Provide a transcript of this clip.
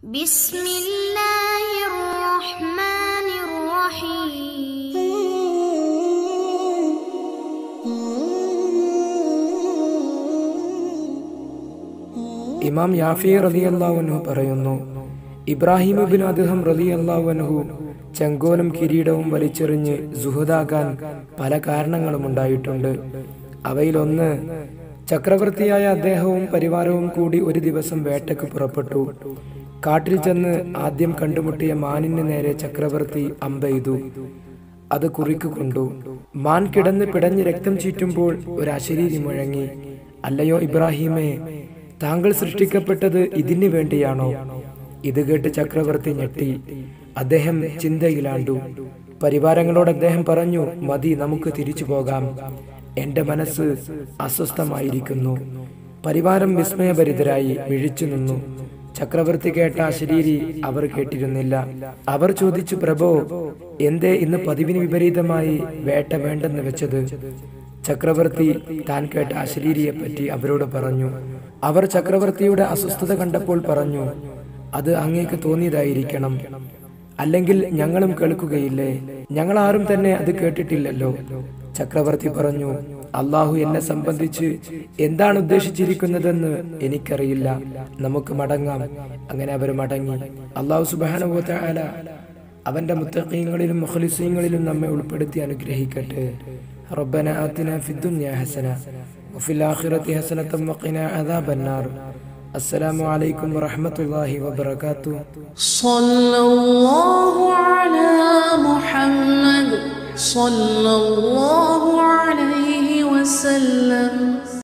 بسم الله الرحمن الرحيم ഇമാം യാഫി റളിയല്ലാഹു അൻഹു പറയുന്നു, ഇബ്രാഹിം ഇബ്നു അദ്ഹം റളിയല്ലാഹു അൻഹു ചെങ്കോലും കിരീടവും വലിച്ചെറിഞ്ഞ് സുഹദാകാൻ പല കാരണങ്ങളും ഉണ്ടായിട്ടുണ്ട്. അവയിലൊന്ന്, ചക്രവർത്തിയായ അദ്ദേഹവും പരിവാരവും കൂടി ഒരു ദിവസം വേട്ടയ്ക്ക് പുറപ്പെട്ടു. കാട്ടിൽ ചെന്ന് ആദ്യം കണ്ടുമുട്ടിയ മാനിന് നേരെ ചക്രവർത്തി അമ്പെയ്തു. അത് കുറിക്കുകൊണ്ടു. മാൻ കിടന്ന് പിടഞ്ഞ് രക്തം ചീറ്റുമ്പോൾ ഒരു അശരീരി മുഴങ്ങി, അല്ലയോ ഇബ്രാഹിമേ, താങ്കൾ സൃഷ്ടിക്കപ്പെട്ടത് ഇതിനു വേണ്ടിയാണോ? ഇത് കേട്ട് ചക്രവർത്തി ഞെട്ടി. അദ്ദേഹം ചിന്തയിലാണ്ടു. പരിവാരങ്ങളോട് അദ്ദേഹം പറഞ്ഞു, മതി, നമുക്ക് തിരിച്ചു പോകാം. എന്റെ മനസ്സ് അസ്വസ്ഥമായിരിക്കുന്നു. പരിവാരം വിസ്മയഭരിതരായി മിഴിച്ചു നിന്നു. ചക്രവർത്തി കേട്ട അശരീരി അവർ കേട്ടിരുന്നില്ല. അവർ ചോദിച്ചു, പ്രഭോ, എന്തേ ഇന്ന് പതിവിന് വിപരീതമായി വേട്ട വേണ്ടെന്ന് വെച്ചത്? ചക്രവർത്തി താൻ കേട്ട അശരീരിയെ പറ്റി അവരോട് പറഞ്ഞു. അവർ ചക്രവർത്തിയുടെ അസ്വസ്ഥത കണ്ടപ്പോൾ പറഞ്ഞു, അത് അങ്ങേക്ക് തോന്നിയതായിരിക്കണം, അല്ലെങ്കിൽ ഞങ്ങളും കേൾക്കുകയില്ലേ? ഞങ്ങൾ ആരും തന്നെ അത് കേട്ടിട്ടില്ലല്ലോ. ചക്രവർത്തി പറഞ്ഞു, അള്ളാഹു എന്നെ സംബന്ധിച്ച് എന്താണ് ഉദ്ദേശിച്ചിരിക്കുന്നതെന്ന് എനിക്കറിയില്ല, നമുക്ക് മടങ്ങാം. അങ്ങനെ അവർ മടങ്ങി. അള്ളാഹു സുബ്ഹാനഹു വ തആല അവന്റെ മുത്തഖീങ്ങളിലും മുഖ്ലിസീങ്ങളിലും നമ്മെ ഉൾപ്പെടുത്തി അനുഗ്രഹിക്കട്ടെ. റബ്ബന ആതിനാ ഫിദ്ദുനിയ ഹസന വഫിൽ ആഖിറതി ഹസനത വഖിനാ അദാബന്നാർ. السلام عليكم ورحمة الله وبركاته. صلى الله على محمد صلى الله عليه وسلم.